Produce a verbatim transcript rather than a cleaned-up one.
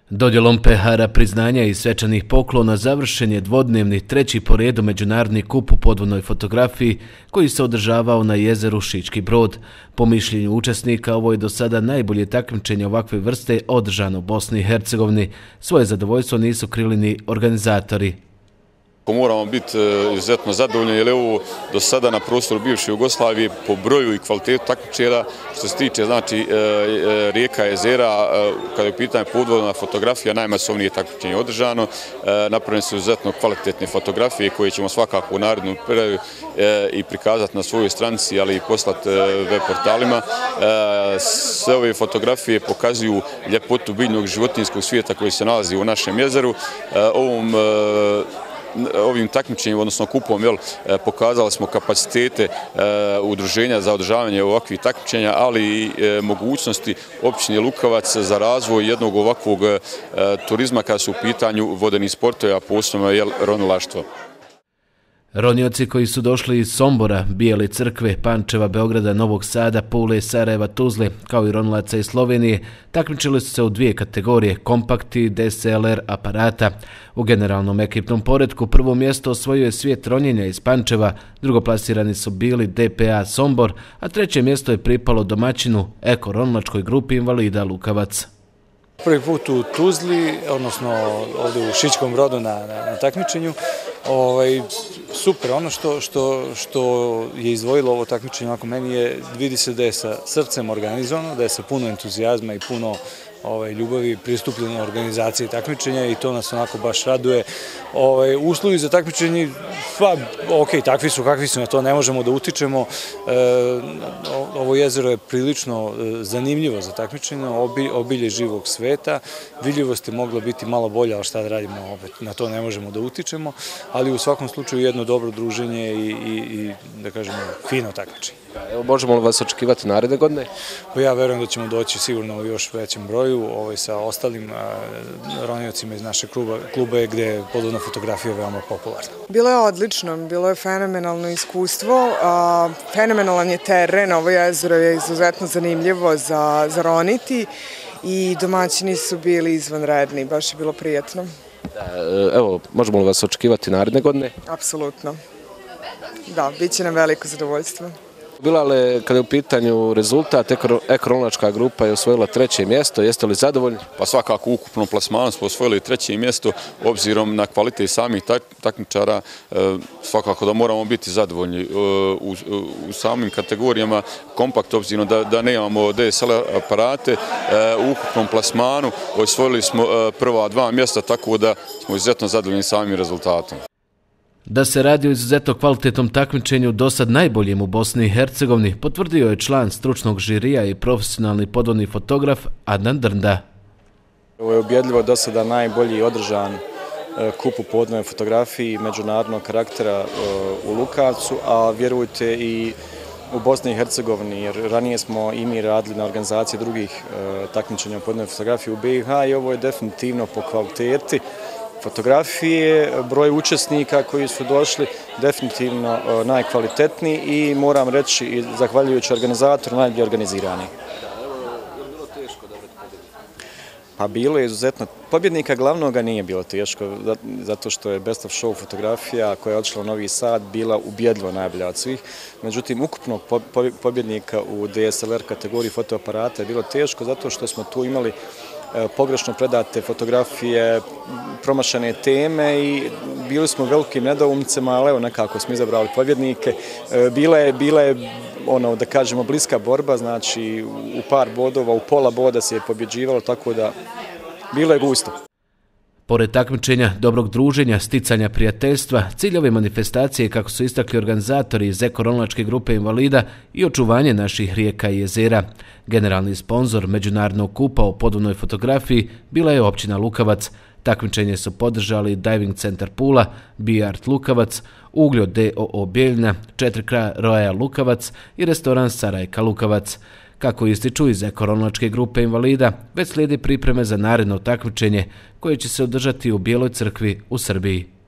Dodjelom pehara priznanja i svečanih poklona završen je dvodnevni treći po redu međunarodni kup u podvodnoj fotografiji koji se održavao na jezeru Šički Brod. Po mišljenju učesnika, ovo je do sada najbolje takmičenje ovakve vrste održano u Bosni i Hercegovini. Svoje zadovoljstvo nisu krili ni organizatori. Moramo biti izuzetno zadovoljni jer je ovo do sada na prostoru bivše Jugoslavije po broju i kvalitetu takmičenja. Što se tiče znači rijeka, jezera, kada je u pitanju podvodna fotografija, najmasovnije takmičenje održano. Napravljene su izuzetno kvalitetne fotografije koje ćemo svakako u narednom periodu i prikazati na svojoj stranici, ali i poslati web portalima. Sve ove fotografije pokazuju ljepotu biljnog životinjskog svijeta koji se nalazi u našem jezeru. Ovom Ovim takmičenjem, odnosno kupom, jel, pokazali smo kapacitete e, udruženja za održavanje ovakvih takmičenja, ali i e, mogućnosti općine Lukavac za razvoj jednog ovakvog e, turizma kada su u pitanju vodeni sportovi, a posebno jel, ronilaštvo. Ronioci koji su došli iz Sombora, Bijele Crkve, Pančeva, Beograda, Novog Sada, Pule, Sarajeva, Tuzle, kao i ronilaca iz Slovenije, takmičili su se u dvije kategorije, kompakti, D S L R aparata. U generalnom ekipnom poretku prvo mjesto osvojio je Svijet ronjenja iz Pančeva, drugoplasirani su bili D P A Sombor, a treće mjesto je pripalo domaćinu eko-ronilačkoj grupi invalida Lukavac. Prvi put u Tuzli, odnosno ovdje u Šičkom Brodu na, na, na takmičenju. Ovaj, super, ono što, što, što je izdvojilo ovo takmičenje ako meni je, vidi se da je sa srcem organizovano, da je sa puno entuzijazma i puno ovaj, ljubavi pristupljeno organizaciji takmičenja i to nas onako baš raduje. Ovaj, uslovi za takmičenje, pa ok, takvi su kakvi su, na to ne možemo da utičemo. E, ovo jezero je prilično zanimljivo za takmičenje, obilje, obilje živog sveta. Vidljivost je mogla biti malo bolja, ali šta da radimo, opet na to ne možemo da utičemo, ali u svakom slučaju jedno dobro druženje i, i, i da kažemo, fino takmičenje. Evo, možemo li vas očekivati naredne godine? Pa ja verujem da ćemo doći sigurno u još većem broju ovaj, sa ostalim a, roniocima iz naše kluba, klube gde je podvodna fotografija veoma popularna. Bilo je odlično, bilo je fenomenalno iskustvo, a, fenomenalan je teren, ovo jezero je izuzetno zanimljivo za, za roniti i domaćini su bili izvanredni, baš je bilo prijatno. Evo, možemo li vas očekivati naredne godine? Apsolutno. Da, bit će nam veliko zadovoljstvo. Bila li, kada je u pitanju rezultat, eko-ronilačka grupa je osvojila treće mjesto, jeste li zadovoljni? Pa svakako u ukupnom plasmanu smo osvojili treće mjesto, obzirom na kvalitet samih takmičara, svakako da moramo biti zadovoljni u, u samim kategorijama kompakt, obzirom da, da nemamo D S L R aparate, u ukupnom plasmanu osvojili smo prva dva mjesta, tako da smo izuzetno zadovoljni samim rezultatom. Da se radi o izuzetno kvalitetnom takmičenju, dosad najboljem u Bosni i Hercegovini, potvrdio je član stručnog žirija i profesionalni podvodni fotograf Adnan Drnda. Ovo je ubjedljivo do sada najbolji održan kup u podvodnoj fotografiji međunarodnog karaktera u Lukavcu, a vjerujte i u Bosni i Hercegovini, jer ranije smo i mi radili na organizaciji drugih takmičenja u podvodnoj fotografiji u B i H i ovo je definitivno po kvaliteti fotografije, broj učesnika koji su došli definitivno najkvalitetniji i moram reći, zahvaljujući organizatoru, najbolje organizirani. Pa bilo je izuzetno. Pobjednika glavnoga nije bilo teško, zato što je Best of Show fotografija koja je odšla u Novi Sad bila ubjedljivo najbolja od svih. Međutim, ukupnog pobjednika u D S L R kategoriji fotoaparata je bilo teško zato što smo tu imali pogrešno predate fotografije, promašene teme i bili smo velikim nedoumicama, ali evo nekako smo izabrali pobjednike. Bila je, bila je ono, da kažemo, bliska borba, znači u par bodova, u pola boda se je pobjeđivalo, tako da bilo je gusto. Pored takmičenja, dobrog druženja, sticanja prijateljstva, cilj ove manifestacije, kako su istakli organizatori iz eko-ronilačke grupe invalida, i očuvanje naših rijeka i jezera. Generalni sponzor međunarodnog kupa o podvodnoj fotografiji bila je općina Lukavac. Takmičenje su podržali Diving Centar Pula, Bijart Lukavac, Ugljo D O O Bijeljna, četiri K Royal Lukavac i restoran Sarajka Lukavac. Kako ističu iz eko-ronilačke grupe invalida, već slijedi pripreme za naredno takmičenje koje će se održati u Bijeloj Crkvi u Srbiji.